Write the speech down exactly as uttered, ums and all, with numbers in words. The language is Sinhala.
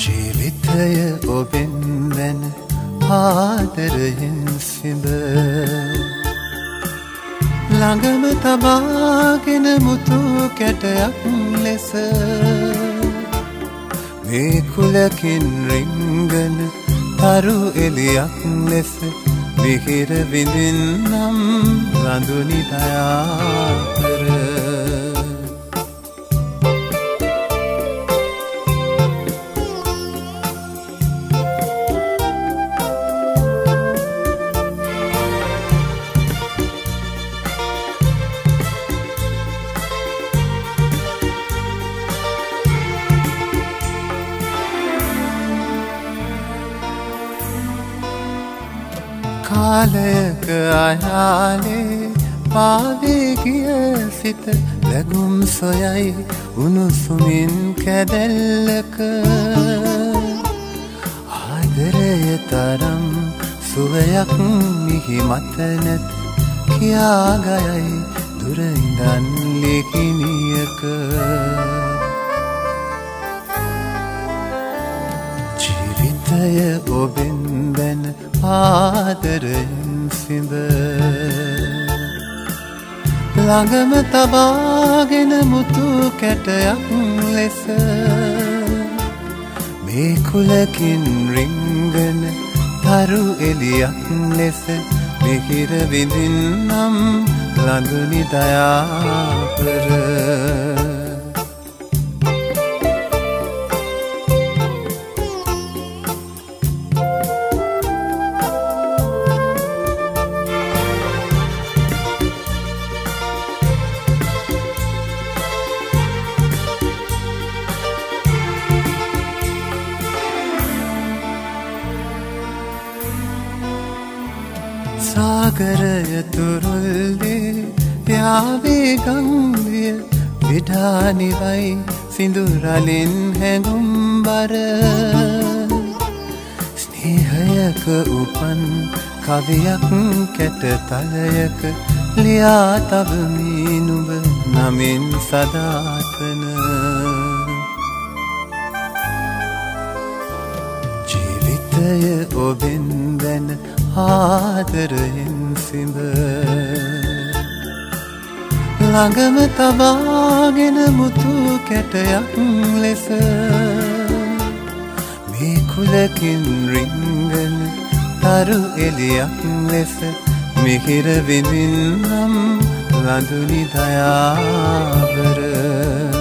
ජීවිතය ඔබෙන් වැන ආදරයෙන් සිඳ ළඟම තබාගෙන මුතු කැටයක් ලෙස මේ කුලකින් රිංගන තරු එලියක් ලෙස විහිර විඳින්නම් රඳුනි දයා කර කාලයක අයාලේ පාවේ ගිය සිත ලැබුම් සොයයි උණුසුමින් කැදැල්ලක ආදරය තරම් සුවයක් මිහි මත නැත කියාගයයි දුර ඉඳන් ලිකිනියක ජීවිතය ඔබෙන් වැන ආදරයෙන් සිඳ ළඟම තබාගෙන මුතු කැටයක් ලෙස මේ කුලකින් රිංගන තරු එලියක් ලෙස මිහිර විඳින්නම් ළඟුනි දයා කර සාගරය තුරුල්ලේ යාවේ ගංගය විඩානිවයි සිඳුරලින් හැඟුම්බර ස්නේහයක උපන් කවියක් කැටතලයක ලියා තබමි නුඹ නමින් සදාතන ජීවිතය ඔබෙන් වැන ආදරයෙන් සිඳ ළඟම තබාගෙන මුතු කැටයක් ලෙස මේ කුලකින් රිංගන තරු එලියක් ලෙස මිහිර විඳින්නම් ළඳුනි දයාබර